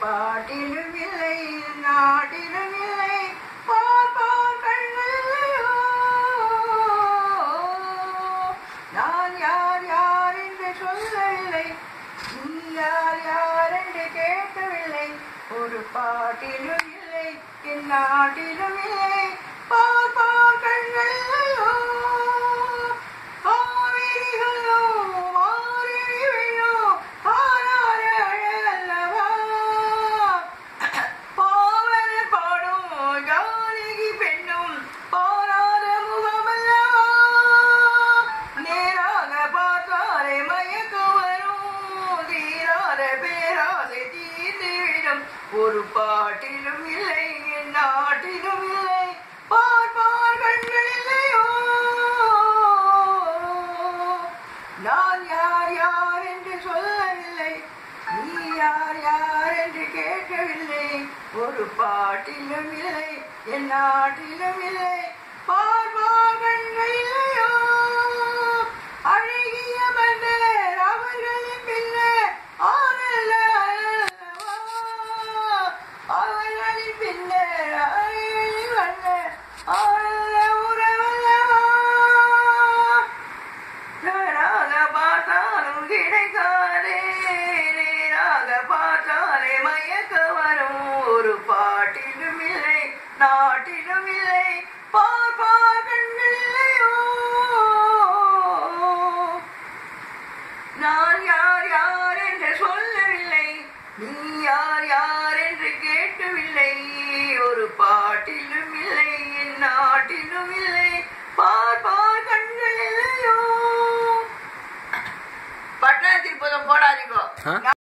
பாட்டிலும் இல்லை நாட்டிலும் இல்லை பார்ப்பார் கண்களில்லையோ நான் யார் யார் என்று சொல்லவில்லை நீ யார் யார் என்று கேட்கவில்லை ஒரு பாட்டிலும் இல்லை என் நாட்டிலும் இல்லை பார்ப்பார் கண்களில்லையோ ஒரு பாட்டிலும் இல்லை என் நாட்டிலும் இல்லை பார்ப்பார் கண்கள் இல்லையோ நான் யார் யார் என்று சொல்லவில்லை நீ யார் யார் என்று கேட்கவில்லை ஒரு பாட்டிலும் இல்லை என் நாட்டிலும் இல்லை பார்ப்பார் கண்கள் இல்லையோ அழகிய மன்னர் அவர்களின் பின்னர் அவர்களின் பின்னர் பார்த்தாலும் கிடைக்காதே நேராக பார்த்தாலே மயக்க வரும் ஒரு பாட்டிலும் இல்லை நாட்டிலும் இல்லை பார்ப்பார் கண்கள் இல்லையோ நான் யார் யார் என்று சொல்லவில்லை நீ யார் யார் என்று கேட்கவில்லை ஒரு பாட்டிலும் இல்லை என் நாட்டிலும் இல்லை பார்ப்பார் கண்கள் இல்லையோ பட்டணத்தில் போடாதீங்க.